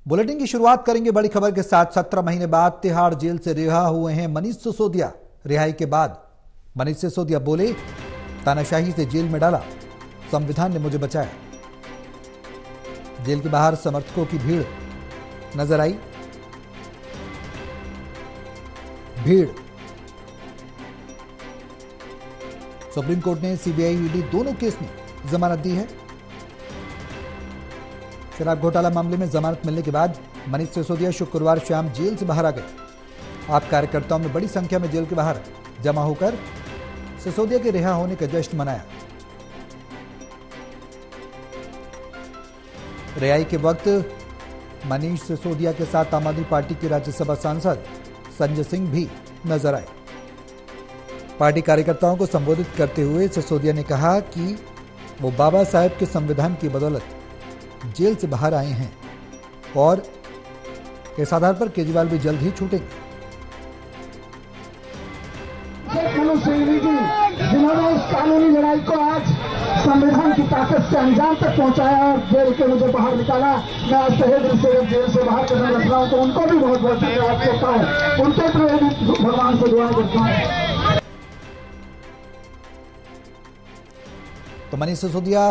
Bulletin की शुरुआत करेंगे बड़ी खबर के साथ। 17 महीने बाद तिहाड़ जेल से रिहा हुए हैं मनीष सिसोदिया। रिहाई के बाद मनीष सिसोदिया बोले, तानाशाही से जेल में डाला, संविधान ने मुझे बचाया। जेल के बाहर समर्थकों की भीड़ नजर आई। सुप्रीम कोर्ट ने सीबीआई ईडी दोनों केस में जमानत दी है। शराब घोटाला मामले में जमानत मिलने के बाद मनीष सिसोदिया शुक्रवार शाम जेल से बाहर आ गए। आप कार्यकर्ताओं ने बड़ी संख्या में जेल के बाहर जमा होकर सिसोदिया के रिहा होने का जश्न मनाया। रिहाई के वक्त मनीष सिसोदिया के साथ आम आदमी पार्टी के राज्यसभा सांसद संजय सिंह भी नजर आए। पार्टी कार्यकर्ताओं को संबोधित करते हुए सिसोदिया ने कहा कि वो बाबा साहेब के संविधान की बदौलत जेल से बाहर आए हैं और इस आधार पर केजरीवाल भी जल्द ही छूटेंगे। जिन्होंने इस कानूनी लड़ाई को आज संविधान की ताकत से अंजाम तक पहुंचाया और जेल के मुझे बाहर निकाला, मैं आज तहे दिल से जेल से बाहर कदम रख रहा हूं, तो उनको भी बहुत बहुत धन्यवाद करता हूं। उनके लिए भगवान से दुआ करता हूं। तो मनीष सिसोदिया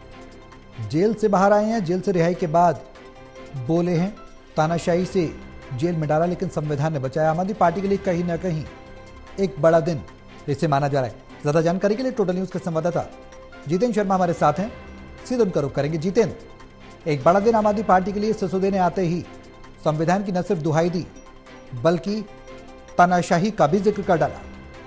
जेल से बाहर आए हैं। जेल से रिहाई के बाद बोले हैं, तानाशाही से जेल में डाला लेकिन संविधान ने बचाया। आम आदमी पार्टी के लिए कहीं ना कहीं एक बड़ा दिन इसे माना जा रहा है। ज्यादा जानकारी के लिए टोटल न्यूज के संवाददाता जितेंद्र शर्मा हमारे साथ हैं, सीधे उनका रुख करेंगे। जितेंद्र, एक बड़ा दिन आम आदमी पार्टी के लिए। सिसोदिया ने आते ही संविधान की न सिर्फ दुहाई दी बल्कि तानाशाही का भी जिक्र कर डाला।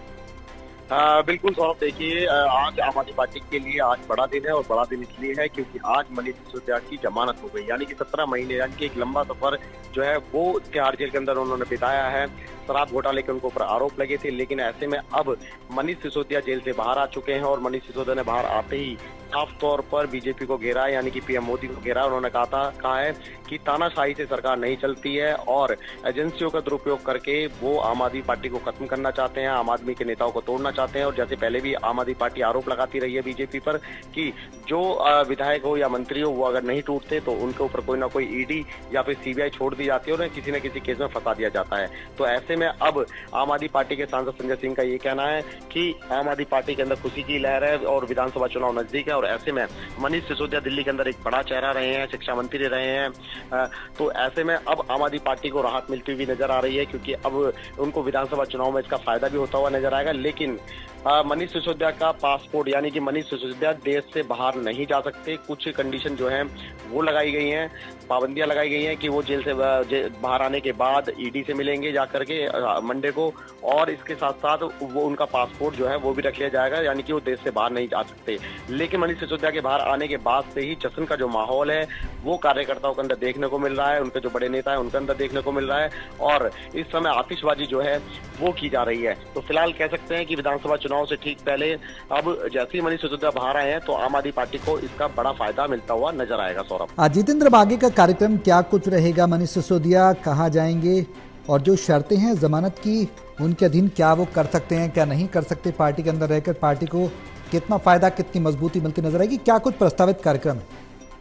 बिल्कुल सौरभ, देखिए आज आम आदमी पार्टी के लिए आज बड़ा दिन है और बड़ा दिन इसलिए है क्योंकि आज मनीष सिसोदिया की जमानत हो गई। यानी कि 17 महीने यानी कि एक लंबा सफर जो है वो तिहाड़ जेल के अंदर उन्होंने बिताया है। शराब घोटाले के उनके ऊपर आरोप लगे थे, लेकिन ऐसे में अब मनीष सिसोदिया जेल से बाहर आ चुके हैं और मनीष सिसोदिया ने बाहर आते ही साफ तौर पर बीजेपी को घेरा, यानी कि पीएम मोदी को घेरा। उन्होंने कहा है कि तानाशाही से सरकार नहीं चलती है और एजेंसियों का दुरुपयोग करके वो आम आदमी पार्टी को खत्म करना चाहते हैं, आम आदमी के नेताओं को तोड़ना चाहते हैं। और जैसे पहले भी आम आदमी पार्टी आरोप लगाती रही है बीजेपी पर कि जो विधायक हो या मंत्री हो वो अगर नहीं टूटते तो उनके ऊपर कोई ना कोई ईडी या फिर सीबीआई छोड़ दी जाती है और किसी न किसी केस में फंसा दिया जाता है। तो ऐसे में अब आम आदमी पार्टी के सांसद संजय सिंह का ये कहना है कि आम आदमी पार्टी के अंदर खुशी की लहर है और विधानसभा चुनाव नजदीक है और ऐसे में मनीष सिसोदिया दिल्ली के अंदर एक बड़ा चेहरा रहे हैं, शिक्षा मंत्री रहे हैं। तो ऐसे में अब आम आदमी पार्टी को राहत मिलती हुई नजर आ रही है क्योंकि अब उनको विधानसभा चुनाव में इसका फायदा भी होता हुआ नजर आएगा। लेकिन मनीष सिसोदिया का पासपोर्ट यानी कि मनीष सिसोदिया देश से बाहर नहीं जा सकते। कुछ कंडीशन जो है वो लगाई गई हैं, पाबंदियां लगाई गई हैं कि वो जेल से बाहर आने के बाद ईडी से मिलेंगे जाकर के मंडे को, और इसके साथ साथ वो उनका पासपोर्ट जो है वो भी रख लिया जाएगा, यानी कि वो देश से बाहर नहीं जा सकते। लेकिन मनीष सिसोदिया के बाहर आने के बाद से ही जश्न का जो माहौल है वो कार्यकर्ताओं के अंदर देखने को मिल रहा है, उनके जो बड़े नेता है उनके अंदर देखने को मिल रहा है और इस समय आतिशबाजी जो है वो की जा रही है। तो फिलहाल कह सकते हैं कि विधानसभा चुनाव से ठीक पहले अब जैसे ही मनीष सिसोदिया बाहर आए हैं तो आम आदमी पार्टी को इसका बड़ा फायदा मिलता हुआ नजर आएगा। सौरभ, जितेंद्र, आगे का कार्यक्रम क्या कुछ रहेगा? मनीष सिसोदिया कहाँ जाएंगे और जो शर्तें हैं जमानत की उनके अधीन क्या वो कर सकते हैं, क्या नहीं कर सकते? पार्टी के अंदर रहकर पार्टी को कितना फायदा, कितनी मजबूती मिलती नजर आएगी? क्या कुछ प्रस्तावित कार्यक्रम है?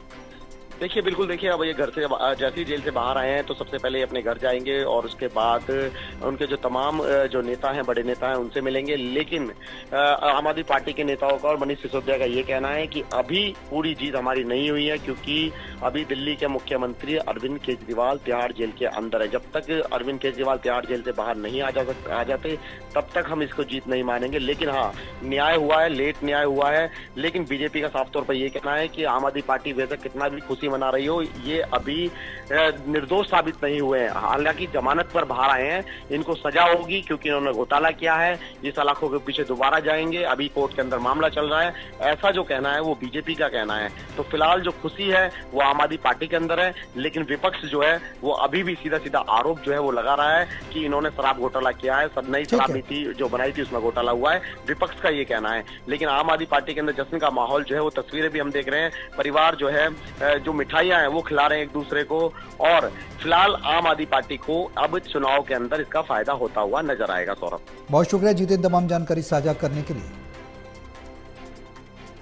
देखिए, बिल्कुल देखिए, अब ये घर से जैसे ही जेल से बाहर आए हैं तो सबसे पहले अपने घर जाएंगे और उसके बाद उनके जो तमाम जो नेता हैं, बड़े नेता हैं, उनसे मिलेंगे। लेकिन आम आदमी पार्टी के नेताओं का और मनीष सिसोदिया का ये कहना है कि अभी पूरी जीत हमारी नहीं हुई है क्योंकि अभी दिल्ली के मुख्यमंत्री अरविंद केजरीवाल तिहाड़ जेल के अंदर है। जब तक अरविंद केजरीवाल तिहाड़ जेल से बाहर नहीं आ जाते तब तक हम इसको जीत नहीं मानेंगे। लेकिन हाँ, न्याय हुआ है, लेट न्याय हुआ है, लेकिन बीजेपी का साफ तौर पर यह कहना है कि आम आदमी पार्टी वैसे कितना भी खुशी मना रही हो, ये अभी निर्दोष साबित नहीं हुए हैं। हालांकि जमानत पर बाहर आए हैं, इनको सजा होगी क्योंकि इन्होंने घोटाला किया है। ये सलाखों के पीछे दोबारा जाएंगे, अभी कोर्ट के अंदर मामला चल रहा है, ऐसा जो कहना है वो बीजेपी का कहना है। तो फिलहाल जो खुशी है वो आम आदमी पार्टी के अंदर है, लेकिन विपक्ष जो है वो अभी भी सीधा सीधा आरोप जो है वो लगा रहा है कि इन्होंने शराब घोटाला किया है, सब नई शराब नीति जो बनाई थी उसमें घोटाला हुआ है। विपक्ष का ये कहना है। लेकिन आम आदमी पार्टी के अंदर जश्न का माहौल जो है वो तस्वीरें भी हम देख रहे हैं, परिवार जो है जो मिठाइयां हैं वो खिला रहे हैं एक दूसरे को और फिलहाल आम आदमी पार्टी को अब चुनाव के अंदर इसका फायदा होता हुआ नजर आएगा। सौरभ, बहुत शुक्रिया जितेंद्र तमाम जानकारी साझा करने के लिए।